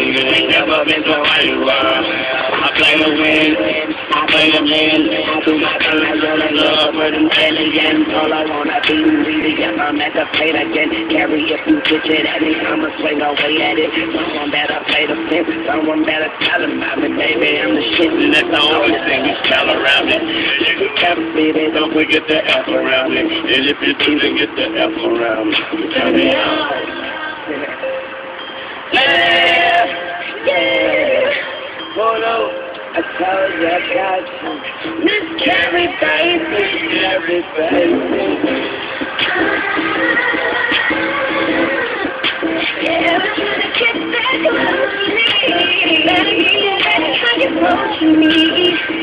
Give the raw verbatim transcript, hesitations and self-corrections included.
nigga ain't never been so how you are. I play to win, I play to win. I do my thing, I really love for them ten again. All I wanna be really get my mess to play again. Carry if you pitch it at me, I'ma swing away at it. Someone better play the fifth, someone better tell him about me, baby. I'm the shit, and that's the only thing you smell around it. If you ever see it, don't forget the F around it. And if you do, then get the F around it. Turn me on. Yeah, yeah. Photo, I told you I got you. Miss Carrie, baby. Miss Carrie, baby. Yeah, I wanna get back close to me. Better get back how you approach me.